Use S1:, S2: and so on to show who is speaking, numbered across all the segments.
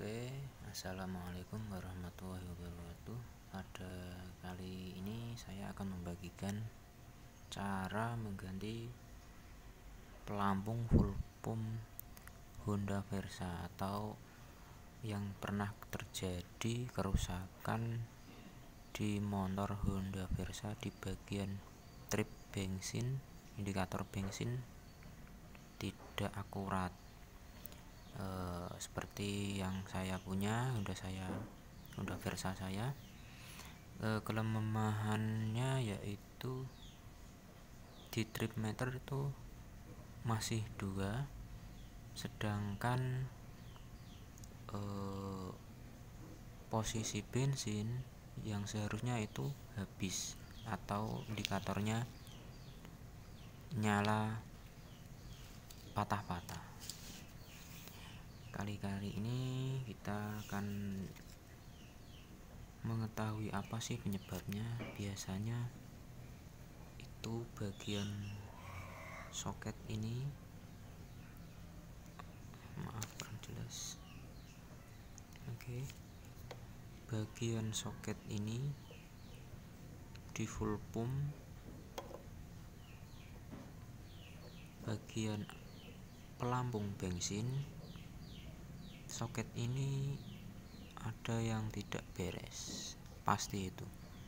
S1: Oke, assalamualaikum warahmatullahi wabarakatuh. Pada kali ini saya akan membagikan cara mengganti pelampung full pump Honda Versa atau yang pernah terjadi kerusakan di motor Honda Versa di bagian trip bensin, indikator bensin tidak akurat. Seperti yang saya punya Honda Versa saya, kelemahannya yaitu di trip meter itu masih 2, sedangkan posisi bensin yang seharusnya itu habis atau indikatornya nyala patah-patah. Kali-kali ini kita akan mengetahui apa sih penyebabnya. Biasanya itu bagian soket ini, maaf kurang jelas. Bagian soket ini di full pump, bagian pelampung bensin soket ini ada yang tidak beres, pasti itu.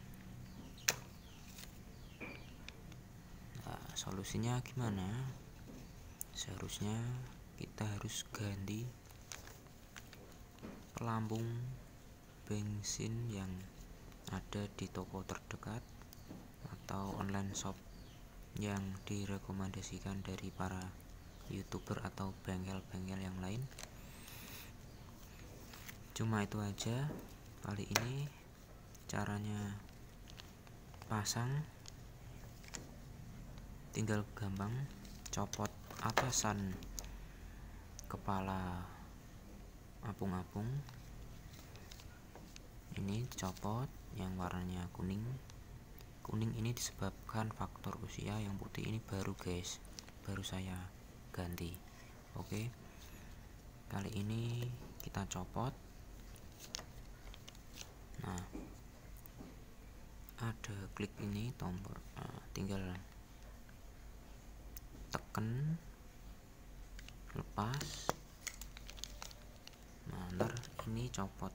S1: Nah, solusinya gimana? Seharusnya kita harus ganti pelampung bensin yang ada di toko terdekat atau online shop yang direkomendasikan dari para YouTuber atau bengkel-bengkel yang lain. Cuma itu aja kali ini caranya. Pasang, tinggal gampang copot atasan kepala apung-apung ini, copot yang warnanya kuning ini disebabkan faktor usia, yang putih ini baru guys, baru saya ganti. Oke, kali ini kita copot. Nah, ada klik ini tombol, tinggal tekan lepas. Nah, ntar ini copot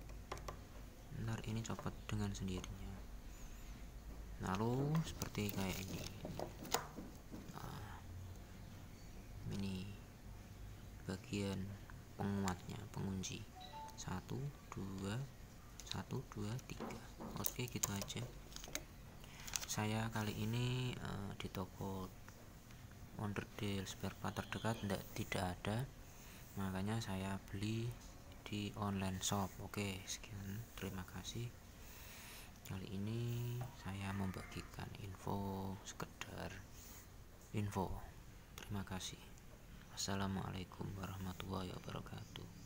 S1: dengan sendirinya. Lalu seperti kayak ini. Nah, ini bagian penguatnya, pengunci 1 2 3. Oke, gitu aja. Saya kali ini di toko onderdil spare part terdekat tidak ada, makanya saya beli di online shop. Oke, sekian, terima kasih. Kali ini saya membagikan sekedar info. Terima kasih. Assalamualaikum warahmatullahi wabarakatuh.